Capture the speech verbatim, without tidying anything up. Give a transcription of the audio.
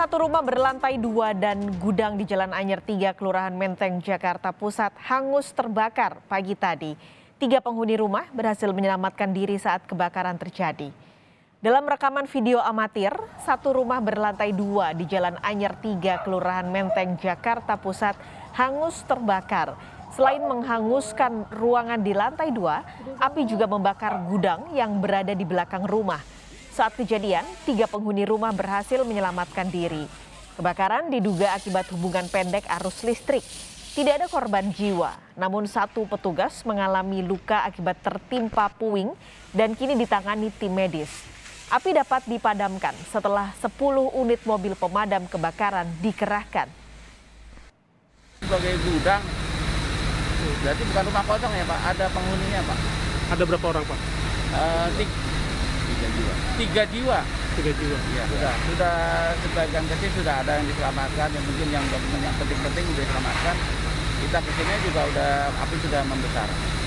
Satu rumah berlantai dua dan gudang di Jalan Anyer tiga, Kelurahan Menteng, Jakarta Pusat hangus terbakar pagi tadi. Tiga penghuni rumah berhasil menyelamatkan diri saat kebakaran terjadi. Dalam rekaman video amatir, satu rumah berlantai dua di Jalan Anyer tiga, Kelurahan Menteng, Jakarta Pusat hangus terbakar. Selain menghanguskan ruangan di lantai dua, api juga membakar gudang yang berada di belakang rumah. Saat kejadian, tiga penghuni rumah berhasil menyelamatkan diri. Kebakaran diduga akibat hubungan pendek arus listrik. Tidak ada korban jiwa, namun satu petugas mengalami luka akibat tertimpa puing dan kini ditangani tim medis. Api dapat dipadamkan setelah sepuluh unit mobil pemadam kebakaran dikerahkan. Sebagai gudang, berarti bukan rumah kosong ya Pak, ada penghuninya Pak. Ada berapa orang Pak? Uh, tiga jiwa. Tiga jiwa. Tiga jiwa. Ya, sudah, sudah sebagian kecil sudah ada yang diselamatkan, yang mungkin yang dokumen yang penting-penting sudah diselamatkan. Kita kesini juga udah api sudah membesar.